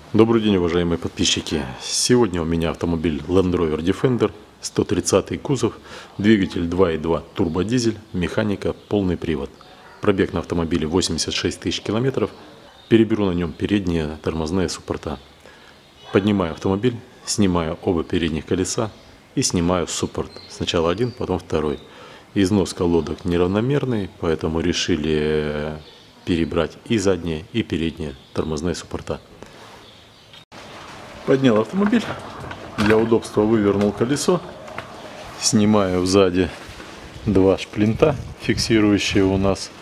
Добрый день, уважаемые подписчики! Сегодня у меня автомобиль Land Rover Defender, 130 кузов, двигатель 2.2 турбодизель, механика, полный привод. Пробег на автомобиле 86 тысяч километров. Переберу на нем передние тормозные суппорта. Поднимаю автомобиль, снимаю оба передних колеса и снимаю суппорт. Сначала один, потом второй. Износ колодок неравномерный, поэтому решили перебрать и задние, и передние тормозные суппорта. Поднял автомобиль, для удобства вывернул колесо, снимаю сзади два шплинта, фиксирующие у нас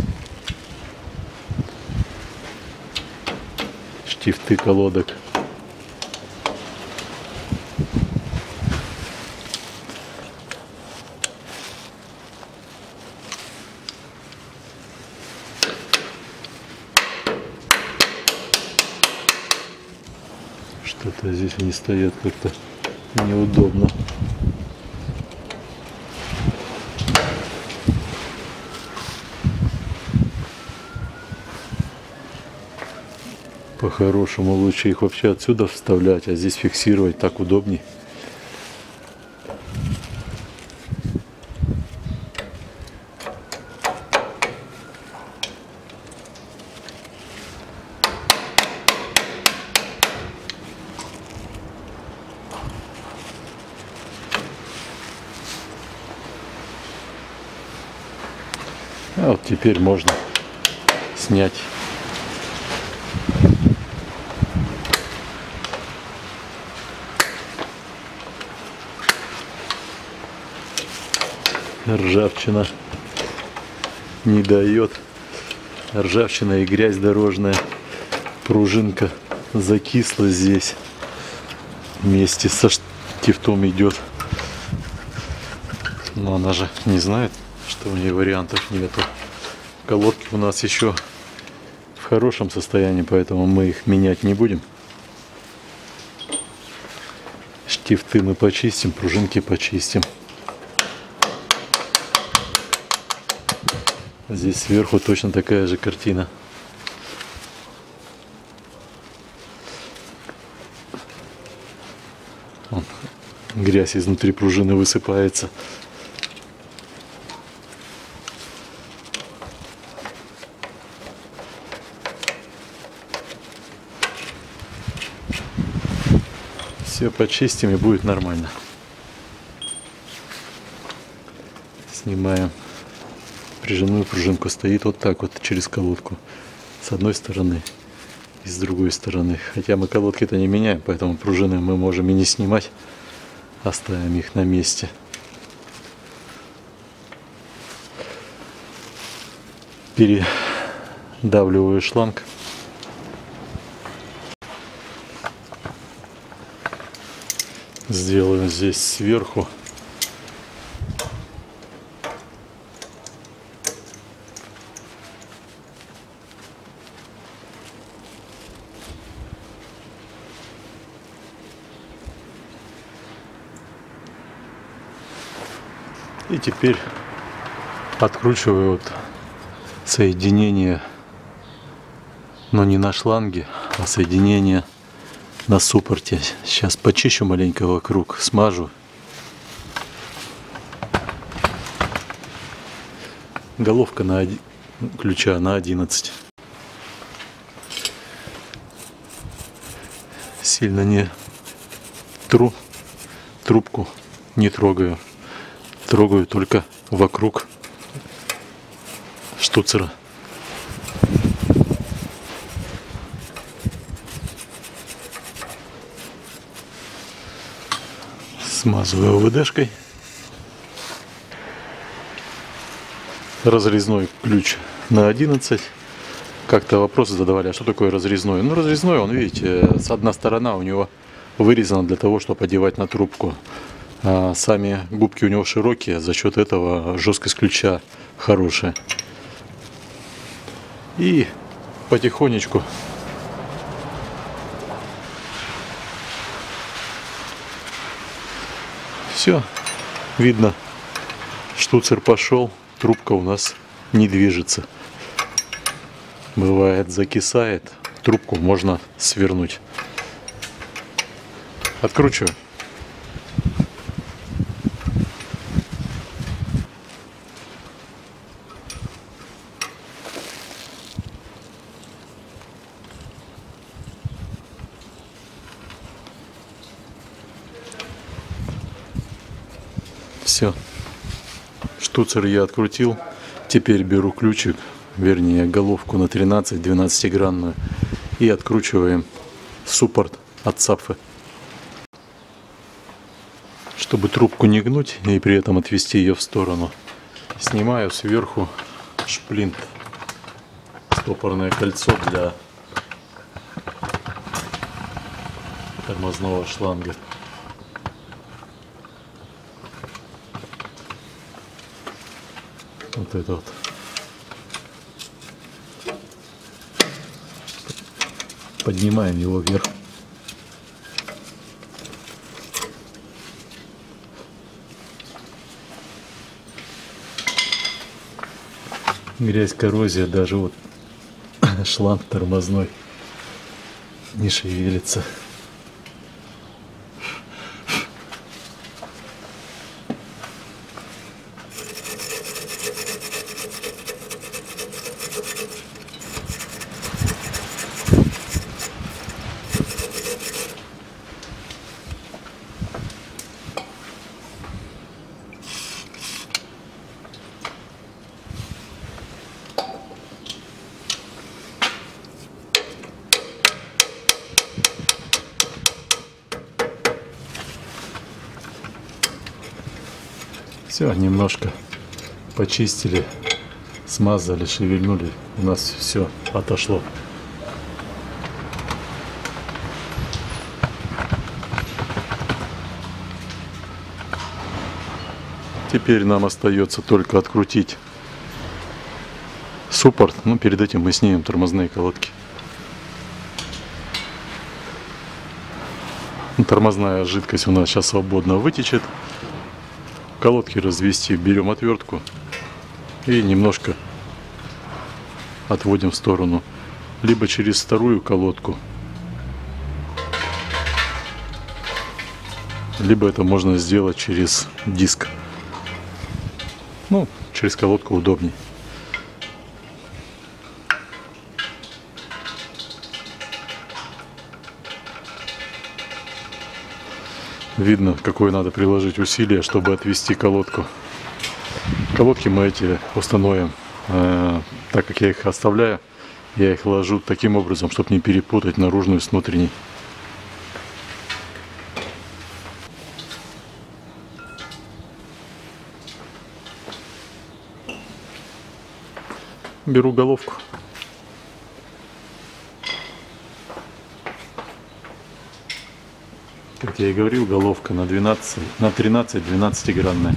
штифты колодок. Что-то здесь они стоят как-то неудобно. По-хорошему лучше их вообще отсюда вставлять, а здесь фиксировать так удобней. А вот теперь можно снять. Ржавчина не дает. Ржавчина и грязь дорожная. Пружинка закисла здесь. Вместе со штифтом идет. Но она же не знает, что у нее вариантов нету. Колодки у нас еще в хорошем состоянии, поэтому мы их менять не будем. Штифты мы почистим, пружинки почистим. Здесь сверху точно такая же картина. Вон, грязь изнутри пружины высыпается. Все почистим и будет нормально. Снимаем. Прижимную пружинку, стоит вот так вот через колодку. С одной стороны и с другой стороны. Хотя мы колодки-то не меняем, поэтому пружины мы можем и не снимать. Оставим их на месте. Передавливаю шланг. Сделаю здесь сверху. И теперь откручиваю вот соединение, но не на шланге, а соединение на суппорте. Сейчас почищу маленько вокруг, смажу. Головка на ключа на 11. Сильно не трубку не трогаю. Трогаю только вокруг штуцера. Смазываю ОВДшкой. Разрезной ключ на 11. Как-то вопросы задавали, а что такое разрезной? Ну, разрезной, он, видите, с одна сторона у него вырезана для того, чтобы одевать на трубку. А сами губки у него широкие, за счет этого жесткость ключа хорошая. И потихонечку все, видно, штуцер пошел, трубка у нас не движется. Бывает, закисает, трубку можно свернуть. Откручиваю. Все. Штуцер я открутил. Теперь беру ключик, вернее головку на 13 12-гранную, и откручиваем суппорт от цапфы. Чтобы трубку не гнуть и при этом отвести ее в сторону, снимаю сверху шплинт, стопорное кольцо для тормозного шланга. Вот это вот. Поднимаем его вверх. Грязь, коррозия, даже вот шланг тормозной не шевелится. Все, немножко почистили, смазали, шевельнули, у нас все отошло. Теперь нам остается только открутить суппорт, но перед этим мы снимем тормозные колодки. Тормозная жидкость у нас сейчас свободно вытечет. Колодки развести, берем отвертку и немножко отводим в сторону, либо через вторую колодку, либо это можно сделать через диск. Ну, через колодку удобней. Видно, какое надо приложить усилие, чтобы отвести колодку. Колодки мы эти установим, так как я их оставляю, я их ложу таким образом, чтобы не перепутать наружную с внутренней. Беру головку. Как я и говорил, головка на 13 12-гранная.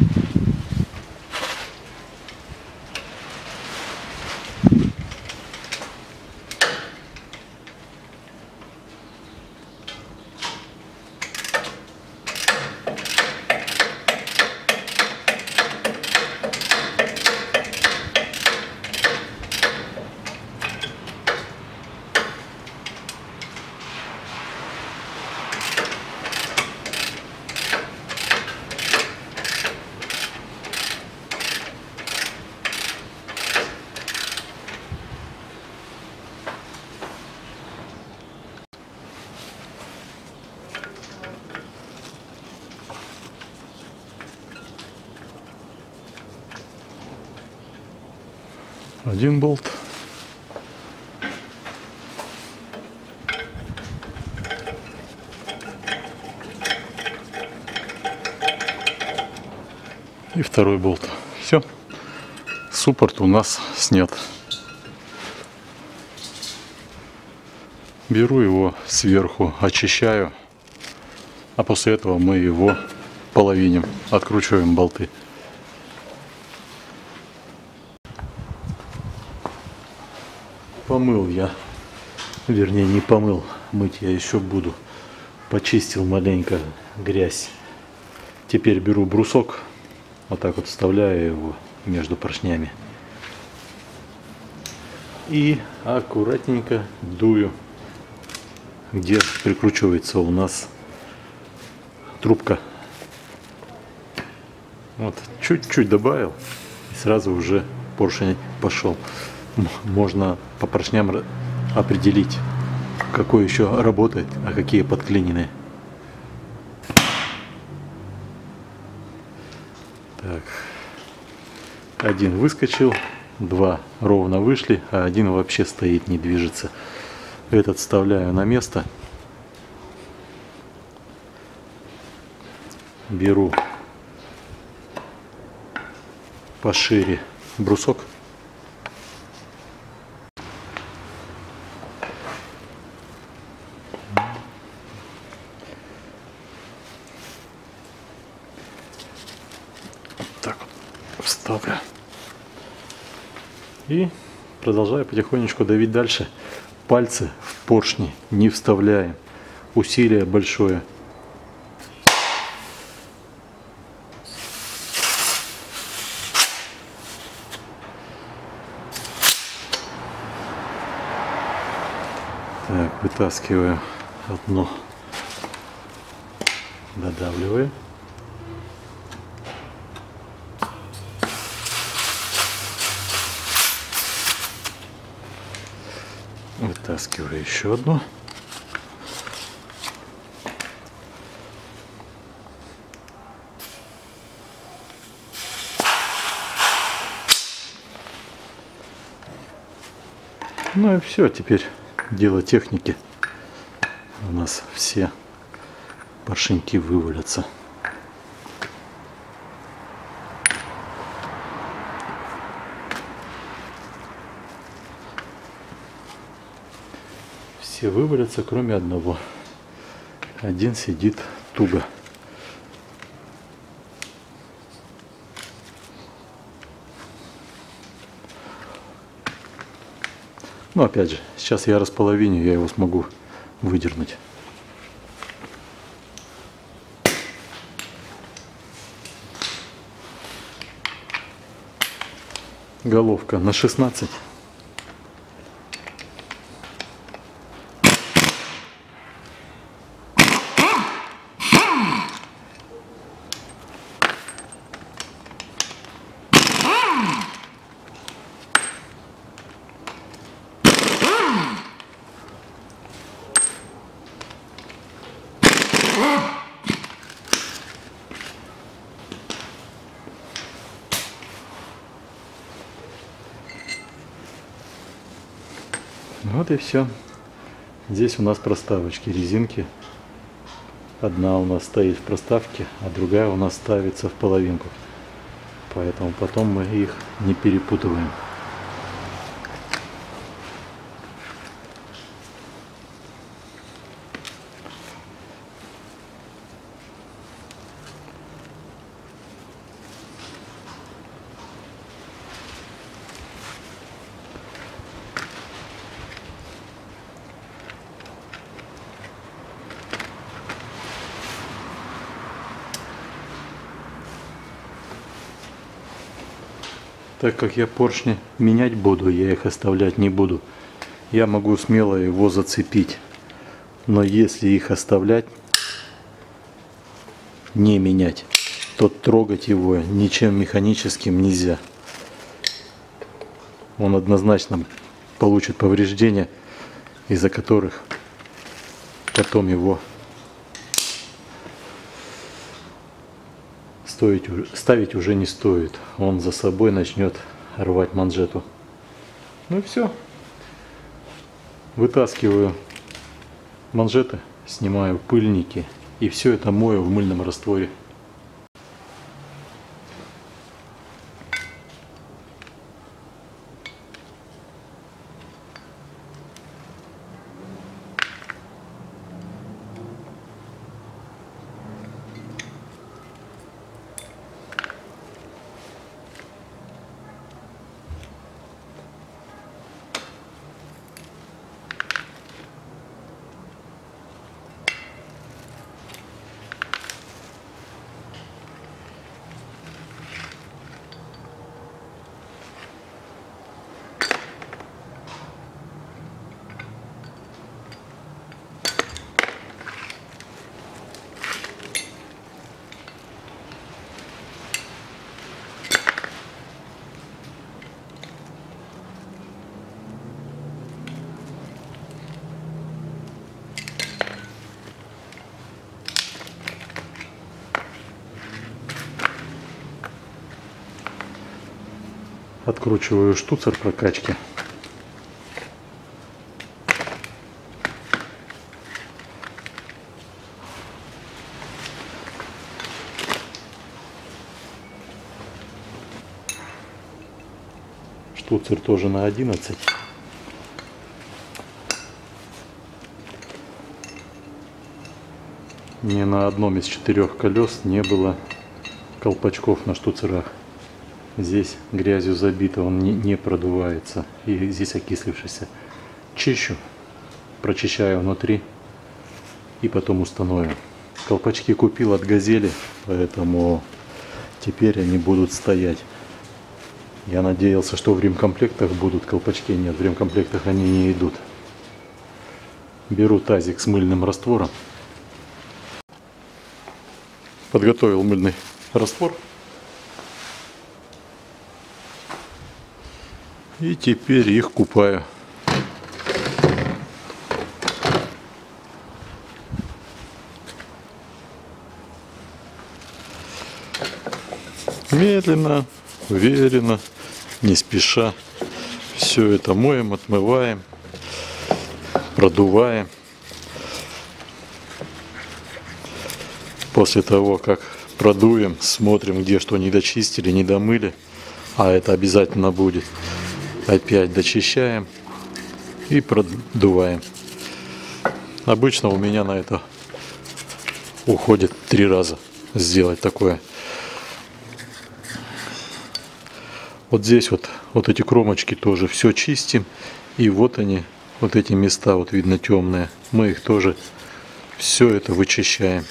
Один болт. И второй болт. Все. Суппорт у нас снят. Беру его сверху, очищаю, а после этого мы его половиним, откручиваем болты. Помыл я, вернее не помыл, мыть я еще буду. Почистил маленько грязь. Теперь беру брусок, вот так вот вставляю его между поршнями. И аккуратненько дую, где прикручивается у нас трубка. Вот, чуть-чуть добавил, и сразу уже поршень пошел. Можно по поршням определить, какой еще работает, а какие подклиненные. Так, один выскочил, два ровно вышли, а один вообще стоит, не движется. Этот вставляю на место. Беру пошире брусок. Так вот вставлю. И продолжаю потихонечку давить дальше. Пальцы в поршни не вставляем. Усилие большое. Так, вытаскиваю одно, додавливаю. Вытаскиваю еще одну. Ну и все, теперь дело техники. У нас все поршеньки вывалятся. Все вывалятся, кроме одного. Один сидит туго. Но опять же, сейчас я располовиню, я его смогу выдернуть. Головка на 16. Вот и все. Здесь у нас проставочки, резинки. Одна у нас стоит в проставке, а другая у нас ставится в половинку. Поэтому потом мы их не перепутываем. Так как я поршни менять буду, я их оставлять не буду. Я могу смело его зацепить. Но если их оставлять, не менять, то трогать его ничем механическим нельзя. Он однозначно получит повреждения, из-за которых потом его ставить уже не стоит. Он за собой начнет рвать манжету. Ну и все. Вытаскиваю манжеты, снимаю пыльники и все это мою в мыльном растворе. Откручиваю штуцер прокачки. Штуцер тоже на 11. Ни на одном из 4 колес не было колпачков на штуцерах. Здесь грязью забито, он не продувается. И здесь окислившийся. Чищу, прочищаю внутри и потом установим. Колпачки купил от Газели, поэтому теперь они будут стоять. Я надеялся, что в ремкомплектах будут колпачки. Нет, в ремкомплектах они не идут. Беру тазик с мыльным раствором. Подготовил мыльный раствор. И теперь их купаю. Медленно, уверенно, не спеша. Все это моем, отмываем, продуваем. После того, как продуем, смотрим, где что не дочистили, не домыли. А это обязательно будет. Опять дочищаем и продуваем. Обычно у меня на это уходит 3 раза сделать такое. Вот здесь вот эти кромочки тоже все чистим. И вот они, вот эти места, вот видно темные. Мы их тоже все это вычищаем.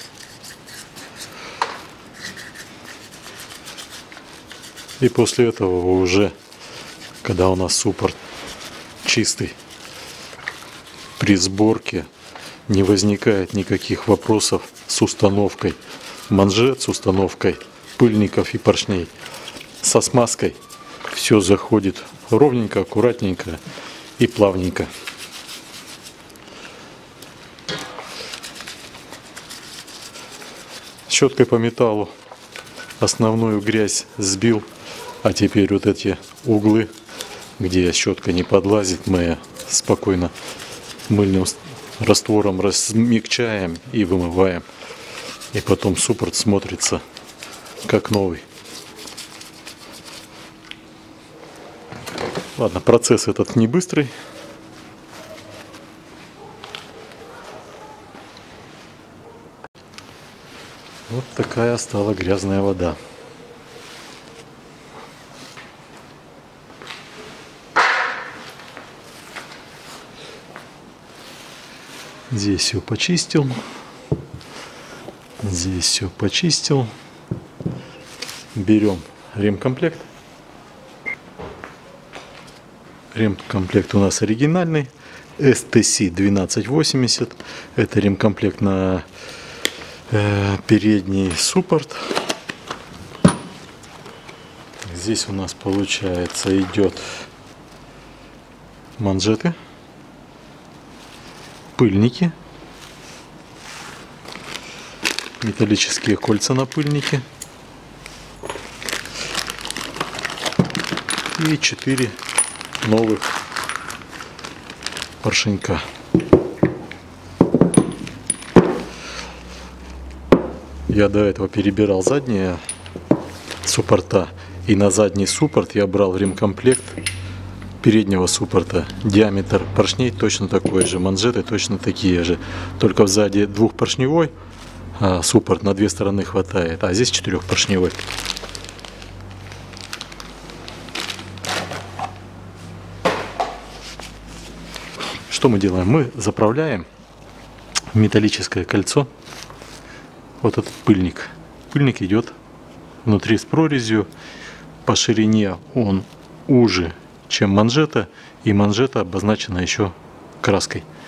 И после этого уже, когда у нас суппорт чистый, при сборке не возникает никаких вопросов с установкой манжет, с установкой пыльников и поршней, со смазкой. Все заходит ровненько, аккуратненько и плавненько. Щеткой по металлу основную грязь сбил. А теперь вот эти углы, где щетка не подлазит, мы спокойно мыльным раствором размягчаем и вымываем. И потом суппорт смотрится как новый. Ладно, процесс этот не быстрый. Вот такая стала грязная вода. Здесь все почистил. Здесь все почистил. Берем ремкомплект. Ремкомплект у нас оригинальный. STC 1280. Это ремкомплект на передний суппорт. Здесь у нас получается идет манжеты, пыльники, металлические кольца на пыльнике и 4 новых поршенька. Я до этого перебирал задние суппорта, и на задний суппорт я брал в ремкомплект переднего суппорта. Диаметр поршней точно такой же, манжеты точно такие же, только сзади двухпоршневой суппорт на 2 стороны хватает, а здесь 4-поршневой. Что мы делаем? Мы заправляем металлическое кольцо. Вот этот пыльник. Пыльник идет внутри с прорезью. По ширине он уже, чем манжета. И манжета обозначена еще краской.